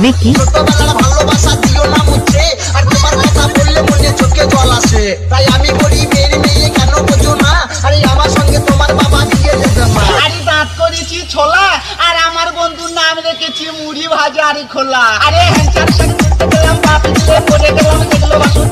তবে কি? ছোটবেলার ভালোবাসা দিও না মুছে, আর তোমার কথা বললে মনে চোখে জল আসে। তাই আমি গরিবের মেয়ে কেন বোঝো না, আরে আমার সঙ্গে তোমার বাবা বিয়ে দেবে না। আরে দাঁত করেছি ছোলা, আর আমার বন্ধুর নাম রেখেছি মুড়ি ভাজা আর খোলা। আরে হ্যান্ডসার শাড়ি করতে গেলাম, বাপি দিলে পরে গেলাম, দেখলো বাসন